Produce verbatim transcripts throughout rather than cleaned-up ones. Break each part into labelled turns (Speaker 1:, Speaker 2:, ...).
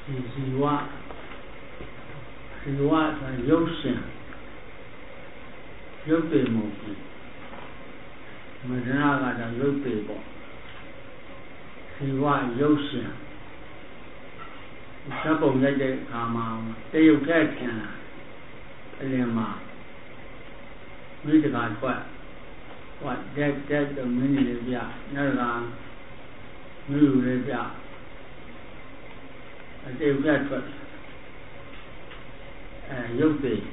Speaker 1: ဇီဝဇီဝဆိုရုပ်ရှင်ရုပ်ပေမဟုတ်ဘူးမဒနာကတော့ရုပ်ပေပေါ့ဇီဝရုပ်ရှင်သတ်ပုံလိုက်တဲ့အခါမှာတရုတ်ထဲထင်လာအလင်းမှာမိတကာထွက်ဟောတက်တက်တော့မင်းကြီးလေးပြနောက်ကမြို့လူလေးပြအတေပြထွက်အဲရုပ်ပေ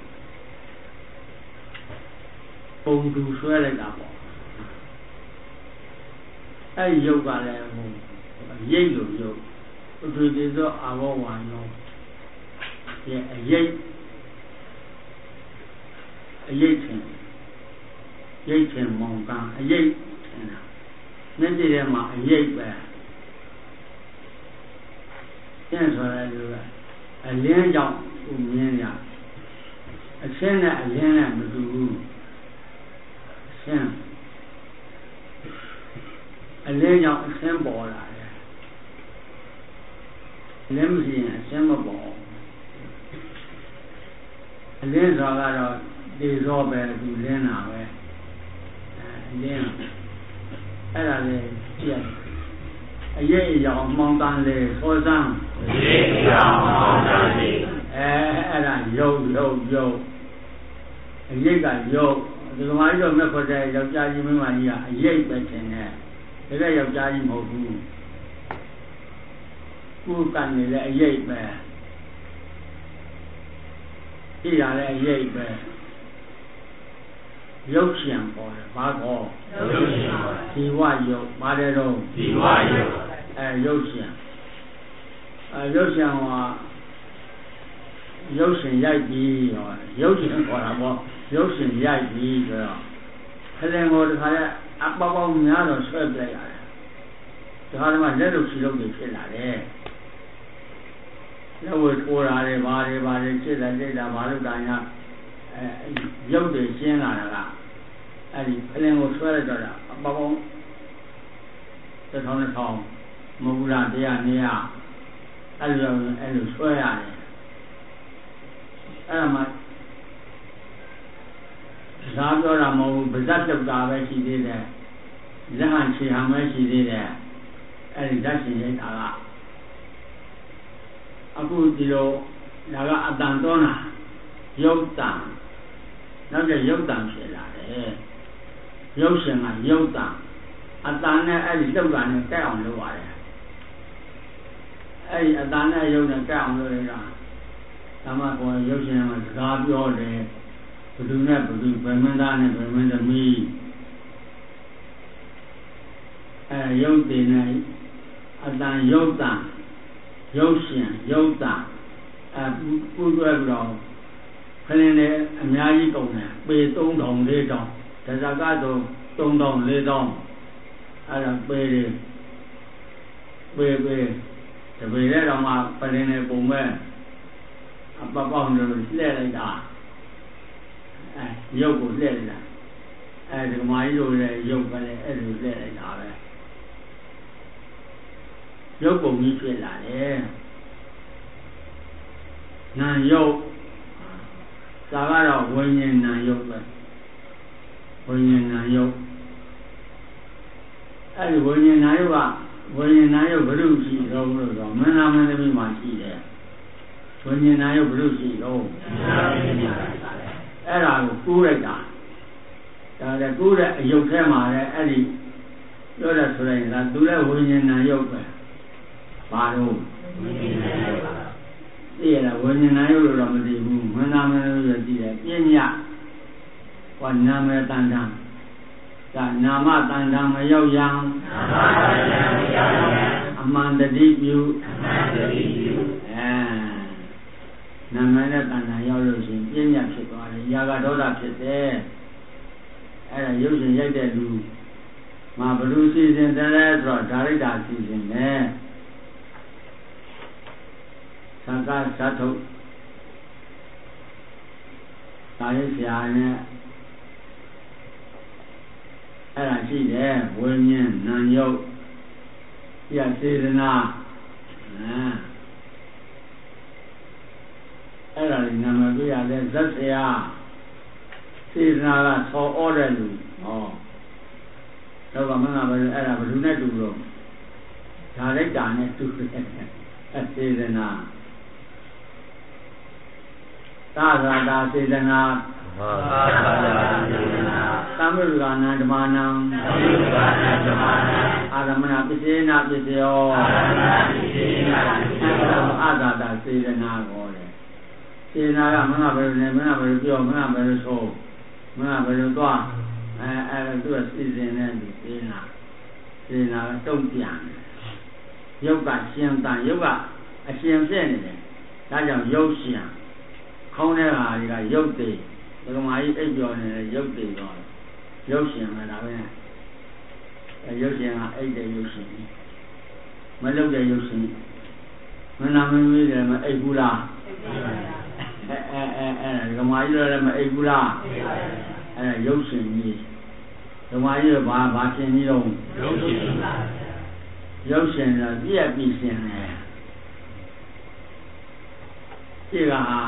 Speaker 1: ပုံတူဆွဲလိုက်တာပေါ့အဲရုပ်ကလည်းဟိုရိပ်လိုရုပ်ဥဒ္ဓတိသောအာဘောဝါယောရဲ့အရိပ်အရိပ်ထင်ရိပ်ထင်မောင်ကံအရိပ်ထင်တာမျက်စိထဲမှာအရိပ်ပဲကျင့်ဆိုရလို့အလင်းကြောင့်ဥမြင်ရအရှင်းနဲ့အလင်းနဲ့မတူဘူးအရှင်းအလင်းကြောင့်အရှင်းပေါ်လာတယ်အလင်းမရှိရင်အရှင်းမပေါ်အလင်းဆိုတော့ဒီဇောပဲသူလင်းတာပဲအလင်းအဲ့ဒါလေကြည့်အရေးအယောင်မောင်းတန်းလေသောစမ်းအရေးအယောင်မောင်းတန်းလေအဲအဲ့ဒါရုပ်ရုပ်ရုပ်အရေးကရုပ်ဒီကမာကြီးတော့မြတ်ခေါ်တဲ့ယောက်ျားကြီးမိန်းမကြီးကအရေးပဲထင်တယ်ဒါကယောက်ျားကြီးမဟုတ်ဘူးကိုယ်ကန်နေလေအရေးပဲကြည့်ရလေအရေးပဲရုပ်ရှင်ပေါ်တယ်ဘာကောရုပ်ရှင်ပေါ်တယ်ဇီဝရုပ်ပါတယ်တော့ဇီဝရုပ်အဲရုပ်ရှင်အဲရုပ်ရှင်ကရုပ်ရှင်ရိုက်ပြီးဟောရုပ်ရှင်ခေါ်တာပေါ့ရုပ်ရှင်ရိုက်ပြီးဆိုတော့ခရင်ကိုတခါလဲအပေါက်ပေါက်များတော့ဆွဲပြလိုက်ရတယ်ဒါကမှလက်လို့ခြေလို့ဖြစ်လာတယ်လက်ဝဲထိုးတာတွေဘာတွေဘာတွေဖြစ်တယ်စိတ်တာဘာလို့ကညာအဲရုပ်တွေရှင်းလာတာကအဲ့ဒီခရင်ကိုဆွဲလိုက်တော့တာအပေါက်ပေါက်တစ်ထောင်တစ်ထောင်မဟုတ်ဘူးလားတရားနေရအဲ့လိုအဲ့လိုဆွဲရတယ်အဲ့ဒါမှဇာပြောတာမဟုတ်ဘူးဗဇတ်တုတ်တာပဲရှိသေးတယ်လက်ဟန်ခြေဟန်ပဲရှိသေးတယ်အဲ့ဒီဓာတ်ရှင်ရိတ်တာကအခုဒီလိုဒါကအတန်တော်နာရုပ်တံနောက်ကျရုပ်တံဖြစ်လာတယ်ရုပ်ရှင်ကရုပ်တံအတန်နဲ့အဲ့ဒီတုတ်တာနဲ့တက်အောင်လုပ်ရတယ်အဲ့ဒီအတန်နဲ့ရုပ်နဲ့တက်အောင်လုပ်ရတာဒါမှပေါ်ရုပ်ရှင်ကစကားပြောတယ်ဘယ်သူနဲ့ဘယ်သူဗမင်းသားနဲ့ဗမင်းသမီးအဲရုပ်တင်နဲ့အတန်ရုပ်တံရုပ်ရှင်ရုပ်တံအဲပူတွဲပြီးတော့ခလင်းနဲ့အများကြီးကုန်တယ်ပေသုံးထောင်လေးတောင်တဇာကတော့သုံးထောင်လေးတောင်အဲ့ဒါပေတယ်ပေပေတပေတဲ့တော့မှပလင်းနဲ့ပုံမဲ့အပပေါင်းလို့လှည့်လိုက်တာအဲရုပ်ကိုလှည့်လိုက်တာအဲဒီကမာကြီးတို့လည်းရုပ်ပဲလေအဲ့လိုလှည့်လိုက်တာပဲရုပ်ပုံကြီးဖြစ်လာတယ်နာရုပ်သာကတော့ဝိညာဉ်နာရုပ်ပဲဝိညာဉ်နာရုပ်အဲ့ဒီဝိညာဉ်နာရုပ်ကဝိညာဉ်နာရုပ်ဘုရုရှိတော့လို့ဆိုမင်းသားမင်းသမီးမှာရှိတယ်ဝိညာဉ်နာရုပ်ဘုရုရှိတော့အဲ့ဒါကိုကူးလိုက်တာဒါလည်းကူးတဲ့အယုတ်ထဲမှာလည်းအဲ့ဒီပြောရဆိုရင်လားသူလည်းဝိညာဉ်နာရုပ်ပဲဘာလို့ဝိညာဉ်နာရုပ်ပါသိရလားဝိညာဉ်နာရုပ်လို့တော့မသိဘူးမနာမလို့ရသိတယ်ပြညာဟောနာမတန်တန်ဒါနာမတန်တန်မရောက်ရန်နာမတန်တန်မရောက်ရန်အမှန်တတိပြုအမှန်တတိပြုအဲနာမနဲ့တန်တန်ရောက်လို့ရှိရင်ပြညာဖြစ်သွားတယ်ຢာကဒေါသဖြစ်တယ်အဲ့ဒါရုပ်ရှင်ရိုက်တဲ့လူမှာဘလူစီစဉ်တယ်လဲဆိုတော့ဒါရိတာစီစဉ်တယ်သံဃာဇတ်ထုတ်ဒါရိဆရာနဲ့အဲ့ဒါရှိတယ်ဝိညာဉ်နာယုတ်ပြစေတနာအဲလည်းဇက်ဆရာစေတနာကဆောဩတဲ့လူဟောတော့ကမင်းကဘယ်အဲ့ဒါဘယ်သူနဲ့တူလို့ဒါလိုက်တာနဲ့တူတယ်အစေတနာသာသာတာစေတနာသာသာတာစေတနာသမ္ဗုဒ္ဓနာဓမ္မနံသမ္ဗုဒ္ဓနာဓမ္မနံအာရမဏပစ္စေနာပစ္စယောအာရမဏပစ္စေနာပစ္စယောအာသာတာစေတနာကိုလေစေတနာကမင်းကဘယ်လိုလဲမင်းကဘယ်လိုပြောမင်းကဘယ်လိုဆိုမင်းကဘယ်လိုသွားအဲအဲသူကစီစဉ်နေပြီစေတနာစေတနာကတုံ့ပြန်ရုပ်ကရှင်တန်ရုပ်ကအရှင်ဖြစ်နေတယ်ဒါကြောင့်ရုပ်ရှင်ခေါင်းထဲဟာတွေကရုပ်တည်ဒကမာကြီးအိပ်ပျော်နေတဲ့ရုပ်တည်တော့ရုပ်ရှင်ပဲဒါပဲအဲရုပ်ရှင်ကအိပ်တဲ့ရုပ်ရှင်မလုပ်တဲ့ရုပ်ရှင်မနာမင်းကြီးတယ်မအိပ်ဘူးလားအဲအဲအဲအဲဒကမာကြီးလည်းမအိပ်ဘူးလားအဲရုပ်ရှင်ကြီးဒကမာကြီးကဘာဘာရှင်ကြီးတော့ရုပ်ရှင်ရုပ်ရှင်တော့ပြည့်ပြီးရှင်တယ်ဒီကဟာ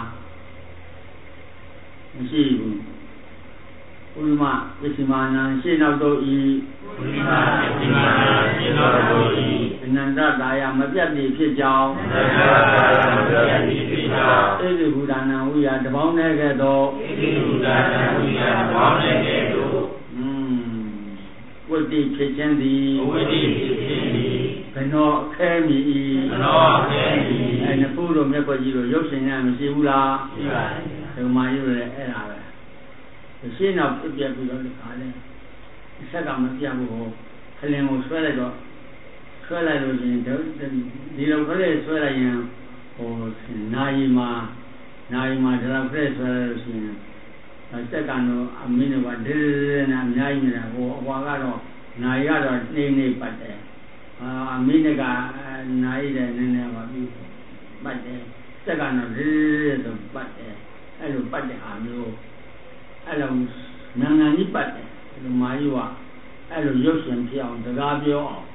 Speaker 1: မရှိဘူးဥရမပစ္စမာနံရှင်းနောက်တော့ဤဥရမပစ္စမာနံရှင်းနောက်တော့ဤအနန္တတာယမပြတ်တည်ဖြစ်ကြောင်းအနန္တတာယမပြတ်တည်ဖြစ်ကြောင်းဣတိဘူဒနာဝိယတပေါင်းနဲ့ကဲ့သို့ဣတိဘူဒနာဝိယတပေါင်းနဲ့ကဲ့သို့อืมဝိတိဖြစ်ခြင်းသည်ဝိတိဖြစ်ခြင်းသည်ဘနောအခဲမီဤဘနောအခဲမီအဲနဖူးတို့မြတ်ကွက်ကြီးတို့ရုပ်ရှင်ရမရှိဘူးလားရှိပါတယ်ဒီမှာယူရဲအဲ့ဒါပဲရှင်းတော့ပြပြပြီးတော့ခါလဲအဆက်ကမပြဘူးဟောခလင်ကိုဆွဲလိုက်တော့ဆွဲလိုက်လို့ရှိရင်ဒီလိုခလေးဆွဲလိုက်ရင်ဟိုနာယီမှာနာယီမှာဒီလိုခလေးဆွဲလိုက်လို့ရှိရင်စက်ကတော့အမင်းတို့ကဒဲဒဲနဲ့အများကြီးနေတာဟိုအဘွားကတော့နာယီကတော့နေနေပတ်တယ်အာအမင်းကနာယီတဲ့နည်းနည်းပါပြီးပတ်တယ်စက်ကတော့ဒဲဒဲဆိုပတ်တယ်အဲ့လိုပတ်တဲ့အားမျိုးအဲ့လိုနာငံကြီးပတ်တယ်ဒီမာကြီးကအဲ့လိုရုပ်ရှင်ဖြစ်အောင်စကားပြောအောင်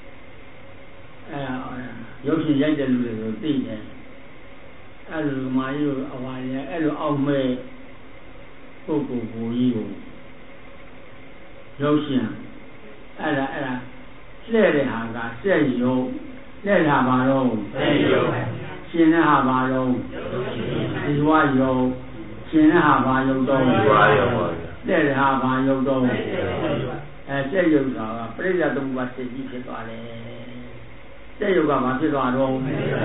Speaker 1: အဲရုပ်ရှင်ရိုက်တဲ့လူတွေကိုသိတယ်အဲ့လိုမာကြီးကိုအဝါရအဲ့လိုအောက်မဲ့ပုဂ္ဂိုလ်ကိုကြီးကိုရုပ်ရှင်အဲ့ဒါအဲ့ဒါလှဲ့တဲ့ဟာကစက်ရုပ်လှဲ့တာပါတော့စက်ရုပ်ရှင်တဲ့ဟာပါတော့ဒီဝါရုပ်ရှင်တဲ့ဟာဘာယုတ်တော့ဒီဝါရုပ်ပါတဲ့ဟာဘာယုတ်တော့အဲစက်ရုပ်ကပြိဿသမုပ္ပါစေကြီးဖြစ်သွားတယ်စက်ရုပ်ကဘာဖြစ်သွားတော့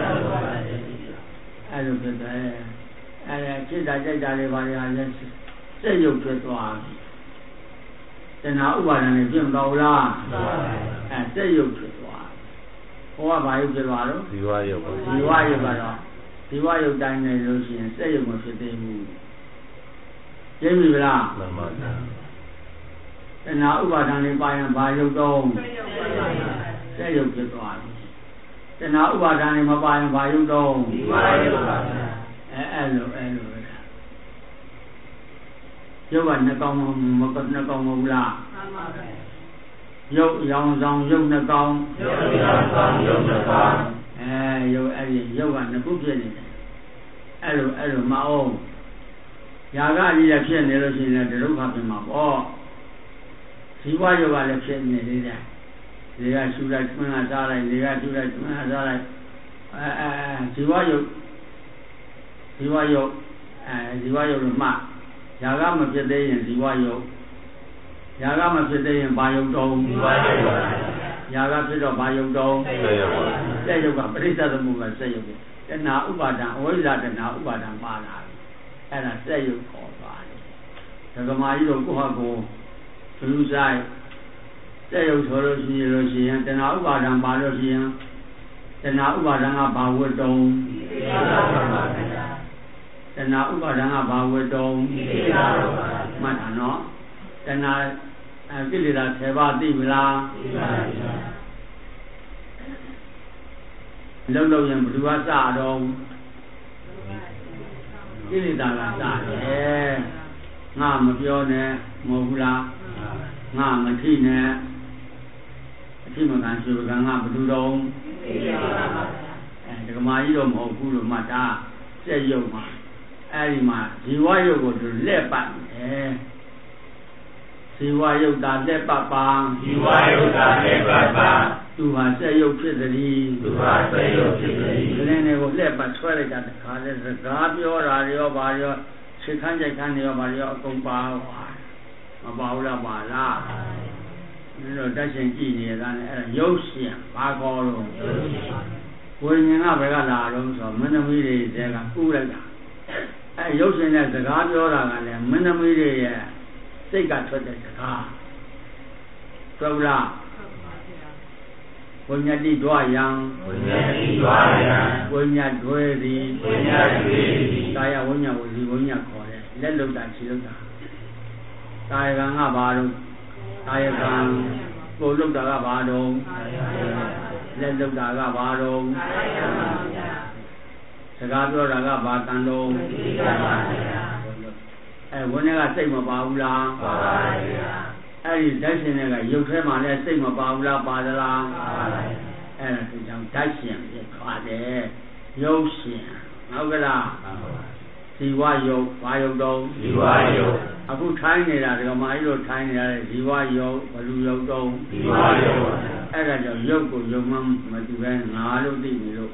Speaker 1: အဲလိုဖြစ်တယ်အဲစိတ်ဓာတ်ကြိုက်တာတွေဘာတွေဟာလဲစက်ရုပ်ဖြစ်သွားတဏှာဥပါဒဏ်နဲ့ပြင့်မတော်လားအဲစက်ရုပ်ဖြစ်သွားဟောကဘာယုတ်ဖြစ်သွားတော့ဒီဝါရုပ်ဒီဝါရုပ်ကတော့ဒီဝါရုပ်တိုင်းနေလို့ရှိရင်စက်ရုပ်မဖြစ်သေးဘူးသိပြီလားမှန်ပါဗျာတဏှာဥပါဒံလေးပါရင်ဘာရုပ်တော့စက်ရုပ်ဖြစ်သွားပြီတဏှာဥပါဒံလေးမပါရင်ဘာရုပ်တော့ဒီဝါရုပ်ပါဗျာအဲအဲ့လိုအဲ့လိုပဲရုပ်ကနှစ်ကောင်မနှစ်ကောင်မဟုတ်လားမှန်ပါဗျာရုပ်ရောင်ဆောင်ရုပ်နှစ်ကောင်ရုပ်ရောင်ဆောင်ရုပ်နှစ်ကောင်အဲရုပ်အဲ့ဒီရုပ်ကနှစ်ခုဖြစ်နေတယ်အဲ့လိုအဲ့လိုမအောင်ຢာကကြီးလည်းဖြစ်နေလို့ရှိရင်လည်းဒုက္ခဖြစ်မှာပေါ့ဇီဝရုပ်ကလည်းဖြစ်နေသေးတယ်လေကရှူလိုက်တွန်းလာစားလိုက်လေကရှူလိုက်တွန်းလာစားလိုက်အဲအဲဇီဝရုပ်ဇီဝရုပ်အဲဇီဝရုပ်လို့မှຢာကမဖြစ်သေးရင်ဇီဝရုပ်ຢာကမဖြစ်သေးရင်ဘာရုပ်တုံးဇီဝရုပ်ပါຢာကဖြစ်တော့ဘာရုပ်တုံးစက်ရုပ်ပါစက်ရုပ်ကပရိစ္ဆေသမုပ္ပါစက်ရုပ်ပဲတဏှာဥပါဒံအဝိဇ္ဇာတဏှာဥပါဒံပါလာတယ်အဲ့ဒါစက်ရုပ်ခေါ်သွားတယ်ဒကမာကြီးတို့ကိုယ့်ဟာကိုယ်ဘလူဆိုင်စက်ရုပ်ဆိုလို့ရှိရလို့ရှိရင်တဏှာဥပါဒံပါလို့ရှိရင်တဏှာဥပါဒံကဘာဝတ္တုံတဏှာဥပါဒံကဘာဝတ္တုံမှတ်တာနော်တဏှာကိလေသာဆယ်ပါးသိမလားသိပါဗျာလုံးလုံးရင်ဘယ်သူကစတော့ကိလေသာကစတယ်ငါမပြောနဲ့မဟုတ်ဘူးလားငါမထိနဲ့အထိမကန်ရှိကငါဘယ်သူတော့အဲဒကမာကြီးတော့မဟုတ်ဘူးလို့မှတ်တာစက်ရုပ်မှာအဲဒီမှာဇီဝရုပ်ကိုသူလက်ပတ်တယ်ဇီဝရုပ်သာလက်ပတ်ပါဇီဝရုပ်သာလက်ပတ်ပါသူဟာစက်ရုပ်ဖြစ်သည်သူဟာစက်ရုပ်ဖြစ်သည်ဒီနေ့ကိုလက်ပတ်ဆွဲလိုက်တာတခါလဲစကားပြောတာရောပါရောစိတ်ခမ်းကြိုက်ခမ်းရောပါရောအကုန်ပါသွားမပါဘူးလားပါလားဒီလိုတက်ရှင်ကြည့်နေတာနဲ့အဲ့ဒါရုပ်ရှင်ဘာခေါ်လို့ဝိညာဉ်ကဘယ်ကလာတော့ဆိုမင်းသမီးတွေတဲကကူးလိုက်တာအဲရုပ်ရှင်နဲ့စကားပြောတာကလည်းမင်းသမီးတွေရဲ့စိတ်ကထွက်တဲ့စကားဟုတ်လားဝိညာဉ်တိဒွါယံဝိညာဉ်တိဒွါယံဝိညာဉ်တွေသည်ဝိညာဉ်တွေသည်ကာယဝိညာဉ်ဝစီဝိညာဉ်ခေါ်တယ်လက်လုံးတာခြေလုံးတာကာယကံကဘာလို့ကာယကံကိုယ်လုံးတာကဘာတော့လက်လုံးတာကဘာတော့စကားပြောတာကဘာကံတော့အဲဝိညာဉ်ကစိတ်မပါဘူးလားပါပါဗျာအဲ့ဒီဓာတ်ရှင်တွေကရုပ်ထဲမှာလည်းစိတ်မပါဘူးလားပါသလားပါပါအဲ့ဒါဒီကြောင့်ဓာတ်ရှင်ဖြစ်သွားတယ်ရုပ်ရှင်ဟုတ်ကလားဇီဝယုတ်ဘာယုတ်တော့ဇီဝယုတ်အခုထိုင်းနေတာဒီကမာကြီးတို့ထိုင်းနေတာဇီဝယုတ်ဘလူယုတ်တော့ဇီဝယုတ်အဲ့ဒါကြောင့်ယုတ်ကိုယုံမှမတူပဲငါလို့သိပြီလို့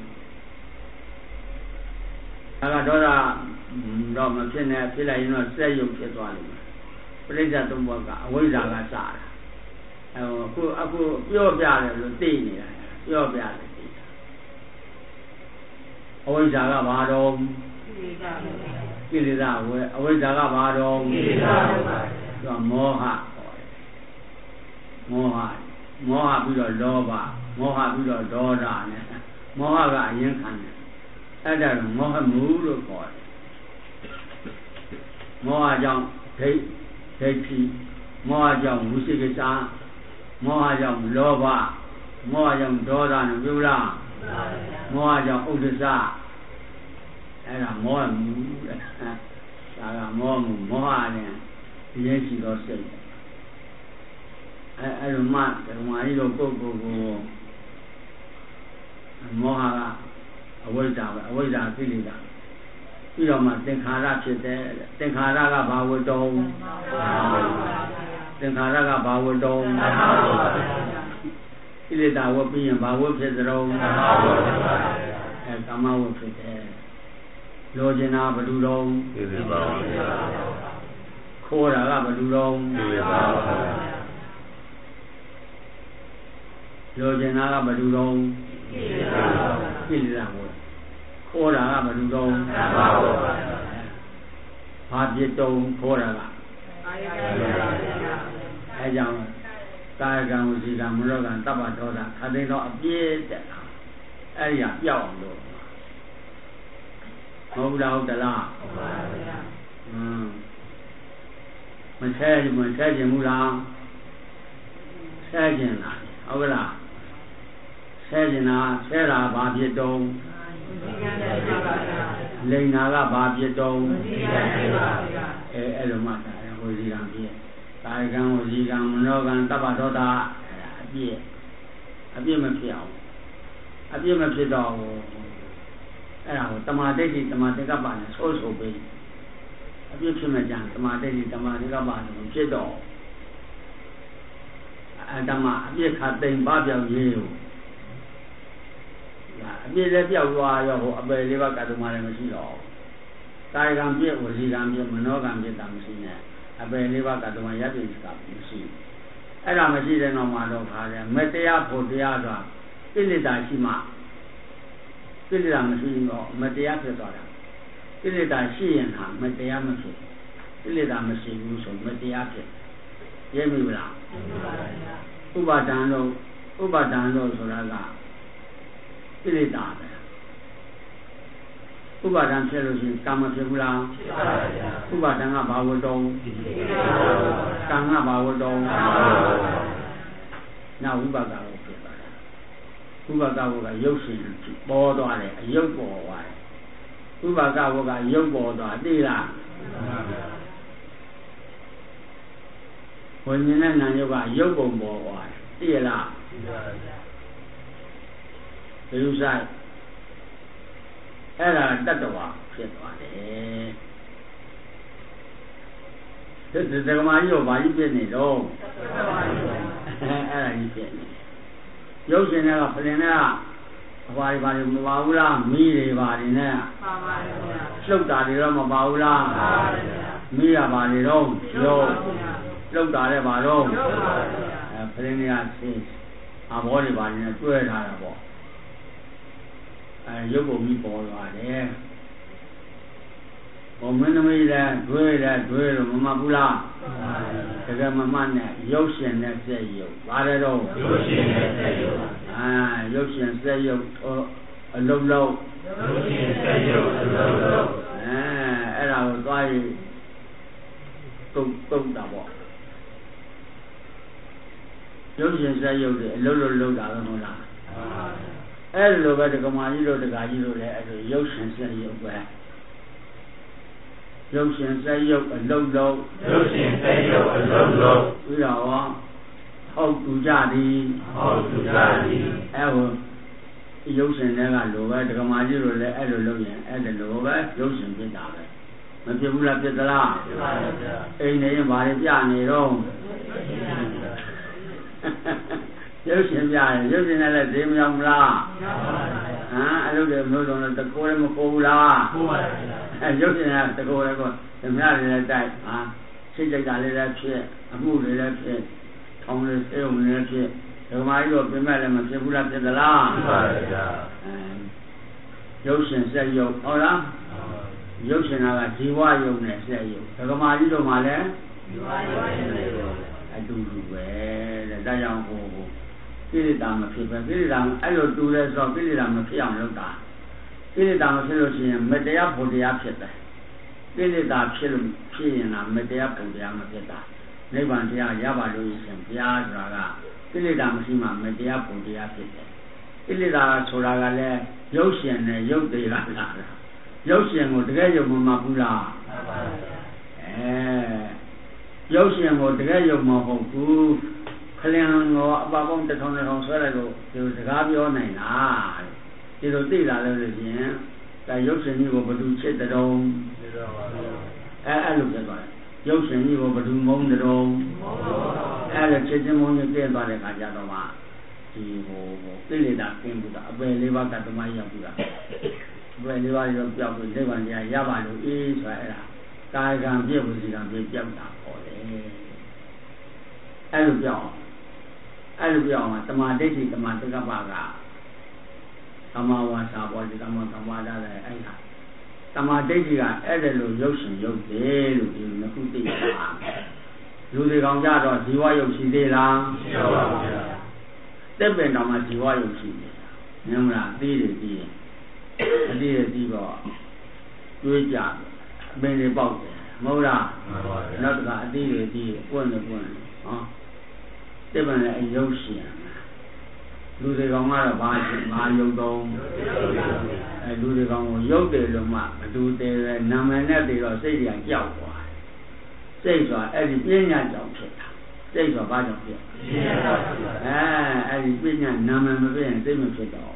Speaker 1: အဲ့ကတော့တော့မဖြစ်နဲ့ဖြစ်လိုက်ရင်တော့စက်ယုတ်ဖြစ်သွားလိမ့်မယ်ပရိစ္ဆေသုံးဘဝကအဝိဇ္ဇာကစတာအခုအခုပြောပြတယ်လို့သိနေတာပြောပြတယ်သိတာအဝိဇ္ဇာကဘာတော့ကိလေသာဝေအဝိဇ္ဇာကဘာတော့ကိလေသာပါသူကမောဟခေါ်တယ်မောဟမောဟပြီးတော့လောဘမောဟပြီးတော့ဒေါသနဲ့မောဟကအရင်ခံတယ်အဲ့ဒါတော့မောဟမှုလို့ခေါ်တယ်မောဟကြောင့်ဒိဋ္ဌိဒိဋ္ဌိမောဟကြောင့်ဝိသိကိစ္စမောဟကြောင့်လောဘမောဟကြောင့်ဒေါသနဲ့ပြောလားမောဟကြောင့်ဥဒ္ဒစအဲ့ဒါမောဟမှုတဲ့ဒါကမောဟမှုမောဟနဲ့ဒီရဲ့ရှိသောစိတ်အဲအဲ့လိုမှဓမ္မကြီးတို့ပုဂ္ဂိုလ်ကိုမောဟကအဝိဇ္ဇာပဲအဝိဇ္ဇာကိလေသာပြီးတော့မှသင်္ခါရဖြစ်တယ်သင်္ခါရကဘာဝတ္တုံသင်္ခါရကဘာဝတ္တုံကိလေသာဝတ်ပြီးရင်ဘာဝတ်ဖြစ်သလဲအဲကာမဝတ်ဖြစ်တယ်လိုချင်တာဘယ်လိုတော့ခိုးတာကဘယ်လိုတော့လိုချင်တာကဘယ်လိုတော့ကိလေသာဝတ်ခိုးတာကဘယ်လိုတော့ဘာပြစ်တုံးခိုးတာကအဲကြောင့်ကာယကံဝစီကံမနောကံတပ္ပဒေါသခတိတော့အပြည့်တက်အဲ့ဒီကပြောက်အောင်လို့မဟုတ်လားဟုတ်တလားဟုတ်ပါဗျာอืมမဆဲမဆဲကျင်ဘူးလားဆဲကျင်လားဟုတ်ကလားဆဲကျင်တာဆဲတာဘာဖြစ်တုံးလိန်နာကဘာဖြစ်တုံးအဲအဲ့လိုမှတာဝစီကံပြည့်ကာယကံဝစီကံမနောကံတပ္ပဒေါသအပြည့်အပြည့်မဖြစ်အောင်အပြည့်မဖြစ်တော့အဲ့ဒါကိုတမာဒိဋ္ဌိတမာသင်္ကပ္ပနဲ့ဆိုးဆိုးပေးအပြည့်ဖြစ်မှကြံတမာဒိဋ္ဌိတမာသင်္ကပ္ပနဲ့ဖြစ်တော့အတ္တမအပြည့်ခတ်သိမ့်ပါပြောင်းရေးကိုအပြည့်လည်းပြောက်သွားရောဟိုအပယ်လေးပါးကတ္တမလည်းမရှိတော့ကာယကံပြည့်ဝစီကံပြည့်မနောကံပြည့်တာမရှိနဲ့အပယ်လေးပါးကတ္တမရပ်တည်တာမရှိအဲ့ဒါမရှိတဲ့နောက်မှာတော့ခါတယ်မတရားဖို့တရားဆိုတာကိလေသာရှိမှကိလေသာမရှိတော့မတရားဖြစ်သွားတာကိလေသာရှိရင်ဟာမတရားမဖြစ်ကိလေသာမရှိဘူးဆိုမတရားဖြစ်ရဲမိဗလားဥပါဒံလို့ဥပါဒံလို့ဆိုတာကကိလေသာပဲဥပါဒံဖြစ်လို့ရှိရင်ကာမဖြစ်ဘူးလားဖြစ်ပါဗျာဥပါဒံကဘာဝတ္တုံကံကဘာဝတ္တုံနောက်ဥပါဒံကိုဖြစ်သွားတာဥပါဒဝကရုပ်ရှင်ပေါ်သွားတယ်အယုတ်ပေါ်သွားတယ်ဥပါဒဝကရုပ်ပေါ်သွားသိလားဝိညာဉ်နဲ့နာယုတ်ကရုပ်ပုံပေါ်သွားတယ်သိရလားသိပါဗျာဒီဥစ္စာအဲ့ဒါတတ္တဝါဖြစ်သွားတယ်ဒီဒကမာကြီးကိုဘာကြီးဖြစ်နေတော့အဲ့ဒါကြီးဖြစ်နေရုပ်ရှင်တွေကဖလင်တွေကဘာတွေဘာတွေမပါဘူးလားမီးတွေဘာတွေနဲ့ပါပါဗျာလှုပ်တာတွေတော့မပါဘူးလားပါပါဗျာမီးရပါတွေတော့ရုပ်လှုပ်တာလည်းပါတော့ရုပ်ပါဗျာအဲဖလင်တွေကသိအဘောတွေဘာတွေနဲ့တွဲထားတာပေါ့အဲရုပ်ပုံကြီးပေါ်လာတယ်ဘုံမင်းသမီးလည်းဒွေးလည်းဒွေးလို့မမှတ်ဘူးလားတကယ်မမှတ်နဲ့ရုပ်ရှင်နဲ့စက်ရုပ်ပါတယ်တော့ရုပ်ရှင်နဲ့စက်ရုပ်အာရုပ်ရှင်စက်ရုပ်အလုံးလုံးရုပ်ရှင်စက်ရုပ်အလုံးလုံးအဲအဲ့ဒါကိုသွားရင်တုတ်တုတ်တာပေါ့ရုပ်ရှင်စက်ရုပ်တွေအလုံးလုံးလုံးတာပဲမဟုတ်လားအဲ့လိုပဲဒကမာကြီးတို့ဒကာကြီးတို့လည်းအဲ့လိုရုပ်ရှင်စက်ရုပ်ပဲရုပ်ရှင်စက်ရုပ်အလုံးလုံးရုပ်ရှင်စက်ရုပ်အလုံးလုံးပြီးတော့ဟုတ်တူကြသည်ဟုတ်တူကြသည်အဲ့ဟိုရုပ်ရှင်တွေကလိုပဲဒကမာကြီးတို့လည်းအဲ့လိုလုပ်ရင်အဲ့ဒါလိုပဲရုပ်ရှင်ဖြစ်တာပဲမဖြစ်ဘူးလားဖြစ်သလားဖြစ်ပါရဲ့ဗျာအိမ်နေရင်ဘာတွေပြနေတော့ရုပ်ရှင်ပြရင်ရုပ်ရှင်နဲ့လည်းဈေးမရောက်ဘူးလားရောက်ပါဘူးဟမ်အဲ့လိုတွေမျိုးလုံးတော့တကိုယ်လည်းမကိုဘူးလားကိုပါဗျာအဲရုပ်ရှင်ကတကိုယ်လည်းကိုဓမ္မတွေလည်းတိုက်ဟာစိတ်ကြိုက်တာလေးလည်းဖြစ်အမှုတွေလည်းဖြစ်ထောင်းလေးစေုံလည်းဖြစ်ဓမ္မကြီးတို့ပြင်မဲ့လည်းမဖြစ်ဘူးလားဖြစ်သလားဖြစ်ပါဗျာအဲရုပ်ရှင်စက်ရုပ်ဟုတ်လားရုပ်ရှင်ကဇီဝရုပ်နဲ့စက်ရုပ်ဓမ္မကြီးတို့မှလည်းဇီဝရုပ်နဲ့စက်ရုပ်အတူတူပဲတဲ့ဒါကြောင့်ဟိုကိလေသာမဖြစ်ပဲကိလေသာအဲ့လိုတူလဲဆိုတော့ကိလေသာမဖြစ်အောင်လုပ်တာကိလေသာမဖြစ်လို့ရှိရင်မတရားဘုတရားဖြစ်တယ်ကိလေသာဖြစ်လို့ဖြစ်ရင်လားမတရားဘုတရားမဖြစ်တာနိဗ္ဗာန်တရားရပါလို့ရှင်ဘုရားဆိုတာကကိလေသာမရှိမှမတရားဘုတရားဖြစ်တယ်ကိလေသာဆိုတာကလည်းရုပ်ရှင်နဲ့ရုပ်တရားလားရုပ်ရှင်ကိုတကယ်ယုံမမှဘူးလားမှန်ပါဗျာအဲရုပ်ရှင်ကိုတကယ်ယုံမဟုတ်ဘူးခလင်ကိုအပပေါင်းတစ်ထောင်တစ်ထောင်ဆွဲလိုက်လို့ဒီစကားပြောနိုင်လားဒီလိုသိလာလို့လို့ရှင်ဒါရုပ်ရှင်ကြီးကိုဘယ်သူချစ်တဲ့တုံးအဲအဲ့လိုဖြစ်သွားတယ်ရုပ်ရှင်ကြီးကိုဘယ်သူမုန်းတဲ့တုံးအဲ့လိုချစ်ချင်းမုန်းချင်းပြည့်သွားတဲ့ခါကျတော့မှဒီဟိုကိလေသာကင်းမှုကအပယ်လေးပါးကတမရောက်ဘူးလားအပယ်လေးပါးရောပြောက်ပြီးနိဗ္ဗာန်တရားရပါလို့အေးဆိုရအဲ့ဒါကာယကံပြည့်ဝစီကံပြည့်ပြောက်တာပေါ့လေအဲ့လိုပြောက်အဲ့လိုပြောင်းမှာတမာဒိဋ္ဌိတမာတက္ကပကသမာဝါစာပေါ်ဒီသမာသမာဓာလည်းအဲ့ဒါတမာဒိဋ္ဌိကအဲ့ဒါလိုရုပ်ရှင်ရုပ်တယ်လို့ဒီနှစ်ခုသိတာလူတွေကောင်ကြတော့ဇီဝရုပ်ရှိသေးလားရှိပါပါဗျာတက်ပင်တော်မှာဇီဝရုပ်ရှိတယ်မြင်မလားသိတယ်သိတယ်အသိရသိတော့တွေးကြအပင်တွေပေါက်တယ်မဟုတ်လားမှန်ပါဗျာနောက်တစ်ခါအသိတွေသိပွင့်တယ်ပွင့်တယ်ဟောတက်ပင်လည်းအယုတ်ရှင်လူတွေကောင်ကတော့ဘာရှင်ဘာယုတ်တော့အဲလူတွေကောင်ကိုယုတ်တယ်လို့မှဘသူတည်းလဲနာမည်နဲ့တည်းတော့စိတ်ကြီးကြောက်သွားစိတ်ဆိုတာအဲ့ဒီပညာကြောင့်ဖြစ်တာစိတ်ဆိုတာဘာကြောင့်ဖြစ်ပညာကြောင့်အဲအဲ့ဒီပညာနာမည်မပြည့်ရင်စိတ်မဖြစ်တော့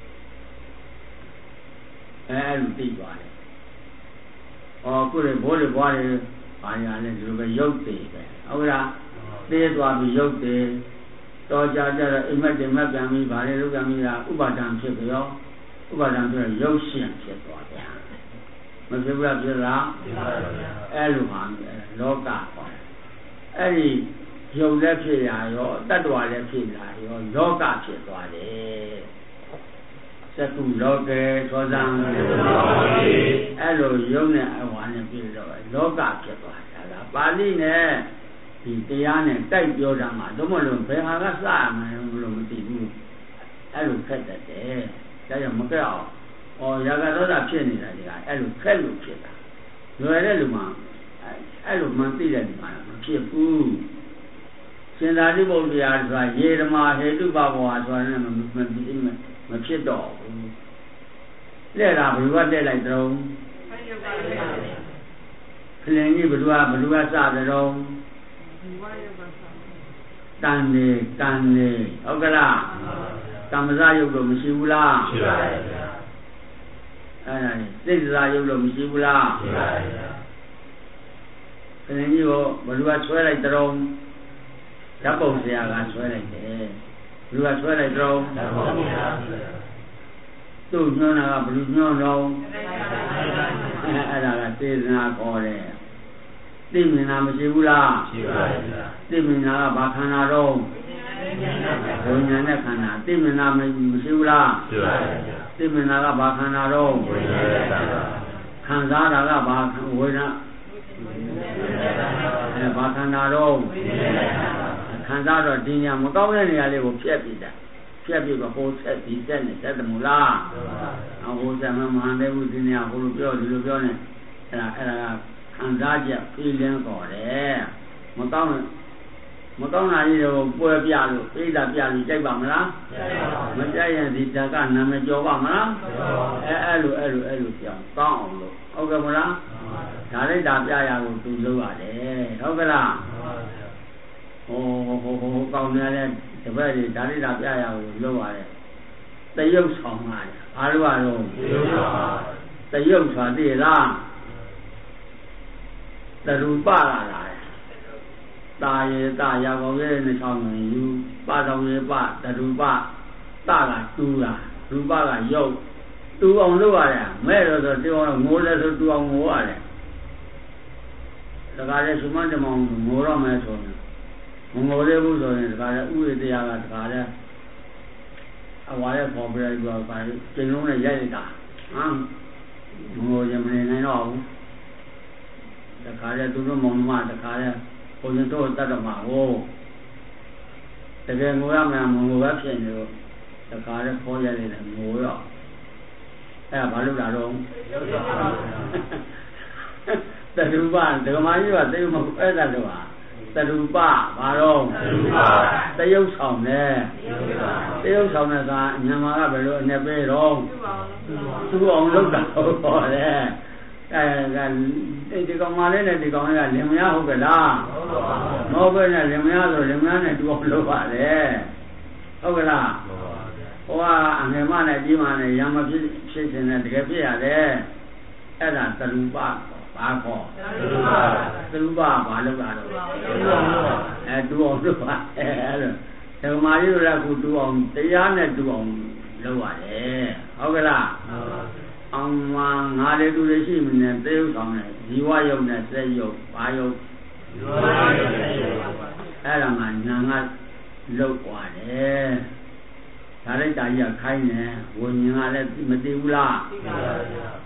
Speaker 1: အဲအဲ့လိုသိသွားတယ်။အော်ခုလေဘိုးလေဘွားလေဘာညာလဲဒီလိုပဲယုတ်တယ်ပဲဟုတ်လားသေးသွားပြီးရုပ်တယ်တော်ကြကြတော့အိမ်မက်တင်မက်ပြန်ပြီးဗာလေလုပ်ပြန်ပြီးတာဥပါဒံဖြစ်ပြီးရောဥပါဒံဆိုတော့ရုပ်ရှင်ဖြစ်သွားတယ်မဖြစ်ဘူးလားဖြစ်လားဖြစ်ပါဗျာအဲ့လိုပါလောကပေါ့အဲ့ဒီရုပ်လည်းဖြစ်ရရောတတ္တဝါလည်းဖြစ်လာရောလောကဖြစ်သွားတယ်သကုလောကေသောဇံအဲ့လိုရုပ်နဲ့အဝါနဲ့ပြည့်တော့လောကဖြစ်သွားတာကပါဠိနဲ့ဒီတရားနဲ့တိုက်ပြောတာမှတော့မလို့ဘယ်ဟာကစရမယ်လို့မသိဘူးအဲ့လိုခက်တတ်တယ်ဒါကြောင့်မကက်အောင်ဩရာဂဒေါသဖြစ်နေတာဒီကအဲ့လိုခက်လို့ဖြစ်တာလွယ်တဲ့လူမှအဲ့လိုမှသိတဲ့လူမှမဖြစ်ဘူးရှင်သာရိပုတ္တရာဆိုတာယေဓမာဟေတုပဘောဆိုတာနဲ့မမဖြစ်တော့ဘူးလက်တာဘယ်လိုတက်လိုက်တော့ခလင်ကြီးဘယ်လိုကဘယ်လိုကစတဲ့တော့တန်နေတန်နေဟုတ်ကလားတမ္ပဇယုတ်တော့မရှိဘူးလားရှိပါရဲ့ဗျာအဲ့ဒါလေစိတ်စားရုပ်လို့မရှိဘူးလားရှိပါရဲ့ခဏကြီးကိုဘယ်သူကဆွဲလိုက်တုံးဓာတ်ပုံဆရာကဆွဲလိုက်တယ်ဘယ်သူကဆွဲလိုက်တုံးဓာတ်ပုံဆရာသူ့ညွှန်းတာကဘယ်သူညွှန်းတော့အဲ့ဒါကစေတနာခေါ်တယ်သိမြင်တာမရှိဘူးလားရှိပါရဲ့သိမြင်တာကဘာခန္ဓာတော့ဝိညာဉ်နဲ့ခန္ဓာသိမြင်တာမရှိဘူးလားရှိပါရဲ့သိမြင်တာကဘာခန္ဓာတော့ဝိညာဉ်နဲ့ခန္ဓာခံစားတာကဘာဝေဒနာအဲဘာခန္ဓာတော့ခံစားတော့ဒီညာမကောင်းတဲ့နေရာလေးကိုဖျက်ပြီးတာဖျက်ပြီးတော့ဟိုဆက်ဒီဆက်နဲ့ဆက်တယ်မို့လားအဟိုဆက်မှမဟန်သေးဘူးဒီနေရာဟိုလိုပြောဒီလိုပြောနေအဲ့ဒါအဲ့ဒါခံစားချက်ပြေးလင်းတော်တယ်မကောင်းမကောင်းတာကြီးတော့ပွဲပြလို့ပြိဿပြလို့ကြိုက်ပါမလားမကြိုက်ရင်ဒီဓာကနာမကျော်ပါမလားအဲအဲ့လိုအဲ့လိုအဲ့လိုပြောင်းကောင်းအောင်လို့ဟုတ်ကဲ့မလားဒါလိုက်တာပြရကိုသူလုပ်ရတယ်ဟုတ်ကဲ့လားဟိုဟိုဟိုကောင်းနေတဲ့တပည့်တွေဒါလိုက်တာပြရကိုလုပ်ရတယ်တရုပ်ဆောင်ရတယ်အားလို့ရတော့တရုပ်ဆောင်တည်လားတရူပလာလာตาเยตายาของเยในช่องนี้อยู่ป้าทองเยป้าตรูป้าตากะตูล่ะรูป้ากะยกตูအောင်လုပ်ရတယ်မဲတော့ဆိုတူအောင်ငိုလဲဆိုတူအောင်ငိုရတယ်ဒါကြတဲ့သုမတမောင်ငိုတော့မဲဆိုရင်မငိုသေးဘူးဆိုရင်ဒါကြတဲ့ဥရတရားကဒါကြတဲ့အဝါရဲ့ပေါ်ပြပြီးတော့ပါကျင်းလုံးနဲ့ရိုက်လိုက်တာဟမ်ငိုရင်မနေနိုင်တော့ဘူးဒါကြတဲ့သူတို့မောင်နှမဒါကြတဲ့ဘုရင်တို့တတ်တော်မှာဟိုတကယ်ငိုရမယ်မငိုပဲဖြစ်နေလို့တခါတည်းခေါ်ရနေတယ်ငိုရောအဲ့ဒါဘာလို့လာတော့တရူပဒကမာကြီးကသိမဟုတ်အဲ့ဒါတော့ဟာတရူပဘာတော့တရူပတရုပ်ဆောင်တယ်တရုပ်ဆောင်တဲ့ကညမာကဘယ်လိုအနေပေးတော့သူ့အောင်လုပ်တာဟုတ်ပါတယ်အဲကဒီကောင်မလေးနဲ့ဒီကောင်လေးကလင်မယားဟုတ်ကလားမဟုတ်ပဲနဲ့လင်မယားဆိုလင်မယားနဲ့တူအောင်လုပ်ပါတယ်ဟုတ်ကလားဟိုကအငယ်မနဲ့ကြီးမနဲ့ရံမဖြစ်ဖြစ်နေတကယ်ဖြစ်ရတယ်အဲ့ဒါသရူပဘာခေါ်သရူပသရူပဘာလုပ်တာတော့အဲတူအောင်လုပ်ပါအဲအဲ့လိုဓမ္မကြီးတို့ကတူအောင်တရားနဲ့တူအောင်လုပ်ရတယ်ဟုတ်ကလားအောင်မငါလေးတူလေးရှိမနေသေဥဆောင်တယ်ဇီဝယုတ်နဲ့စိတ်ယုတ်ဘာယုတ်ဇီဝယုတ်နဲ့စိတ်ယုတ်အဲ့ဒါမှညာငါလောက်သွားတယ်ဒါလိုက်တာကြီးကခိုင်းတယ်ဝိညာဉ်ကလည်းမသိဘူးလားသိပါပါဗျာ